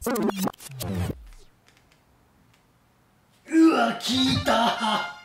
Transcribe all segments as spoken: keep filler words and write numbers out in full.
うわ、効いた。はい、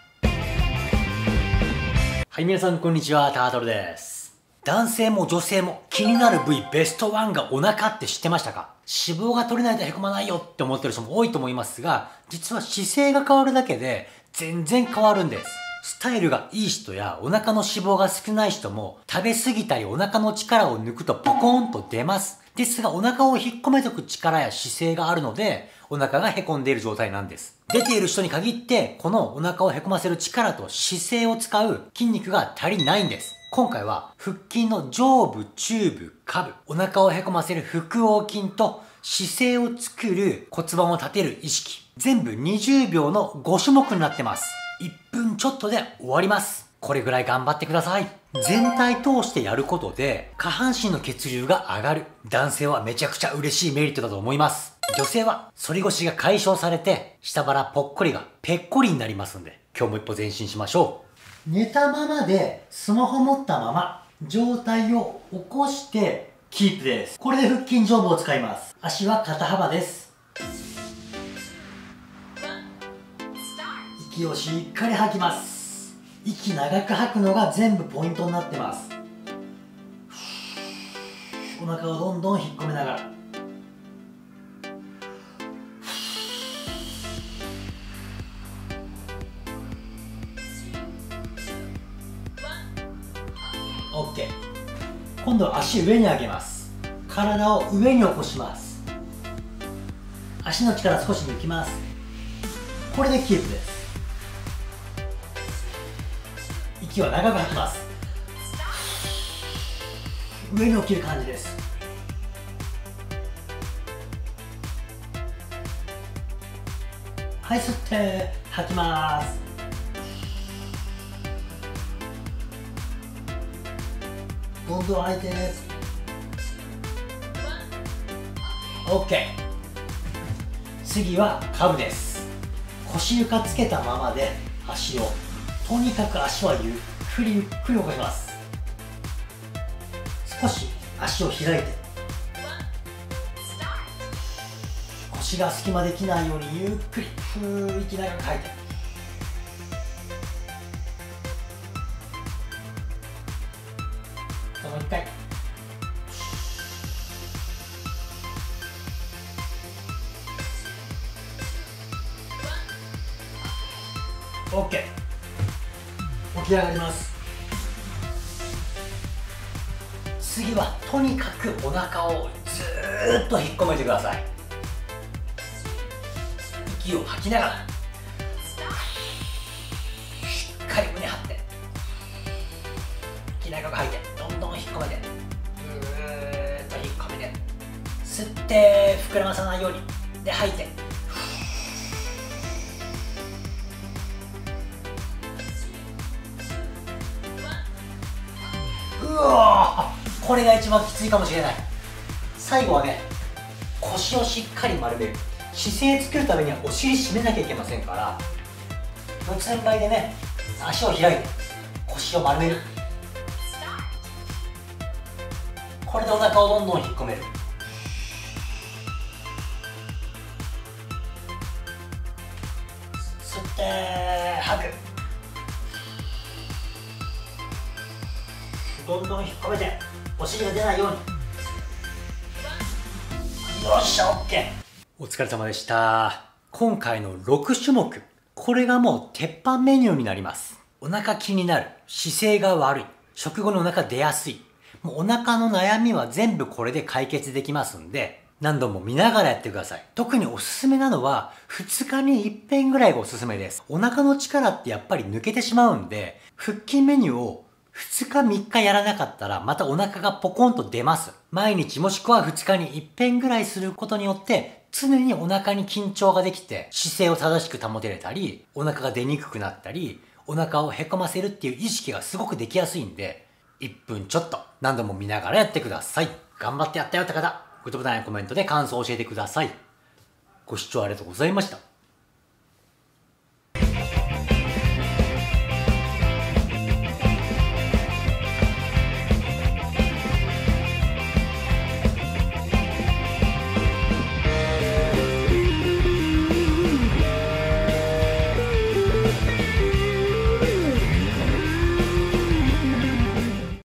皆さんこんにちは、タートルです。男性も女性も気になる部位ベストワンがお腹って知ってましたか？脂肪が取れないとへこまないよって思ってる人も多いと思いますが、実は姿勢が変わるだけで全然変わるんです。スタイルがいい人やお腹の脂肪が少ない人も食べ過ぎたりお腹の力を抜くとポコーンと出ます。ですがお腹を引っ込めとく力や姿勢があるのでお腹がへこんでいる状態なんです。出ている人に限ってこのお腹をへこませる力と姿勢を使う筋肉が足りないんです。今回は腹筋の上部、中部、下部、お腹をへこませる腹横筋と姿勢を作る骨盤を立てる意識、全部にじゅうびょうのごしゅもくになってます。いっぷんちょっとで終わります。これぐらい頑張ってください。全体通してやることで下半身の血流が上がる。男性はめちゃくちゃ嬉しいメリットだと思います。女性は反り腰が解消されて下腹ぽっこりがぺっこりになりますんで、今日も一歩前進しましょう。寝たままでスマホ持ったまま上体を起こしてキープです。これで腹筋上部を使います。足は肩幅です。息をしっかり吐きます。息長く吐くのが全部ポイントになってます。お腹をどんどん引っ込めながら、OK。 今度は足上に上げます。体を上に起こします。足の力少し抜きます。これでキープです。息は長く吐きます。上に起きる感じです。はい、吸って吐きます。どんどん吐いて。 OK。 次はカブです。腰床つけたままで足を、とにかく足はゆっくりゆっくり起こします。少し足を開いて、腰が隙間できないようにゆっくりふー息長く吐いて、もう一回。OK。 起き上がります。次はとにかくお腹をずーっと引っ込めてください。息を吐きながらしっかり胸張って、息長く吐いて、どんどん引っ込めて、ぐーっと引っ込めて、吸って膨らまさないようにで吐いて、うわー、これが一番きついかもしれない。最後はね、腰をしっかり丸める。姿勢作るためにはお尻締めなきゃいけませんから、四つん這いでね、足を開いて腰を丸める。これでお腹をどんどん引っ込める。吸って吐く。どんどん引っ込めてお尻が出ないように。よっしゃ、 OK。 お疲れ様でした。今回のろくしゅもく、これがもう鉄板メニューになります。お腹気になる、姿勢が悪い、食後にお腹出やすい、もうお腹の悩みは全部これで解決できますんで、何度も見ながらやってください。特におすすめなのはふつかにいっぺんぐらいがおすすめです。お腹の力ってやっぱり抜けてしまうんで、腹筋メニューをふつかみっかやらなかったらまたお腹がポコンと出ます。毎日もしくはふつかにいっぺんぐらいすることによって常にお腹に緊張ができて姿勢を正しく保てれたり、お腹が出にくくなったり、お腹をへこませるっていう意識がすごくできやすいんで、いっぷんちょっと何度も見ながらやってください。頑張ってやったよって方、グッドボタンやコメントで感想を教えてください。ご視聴ありがとうございました。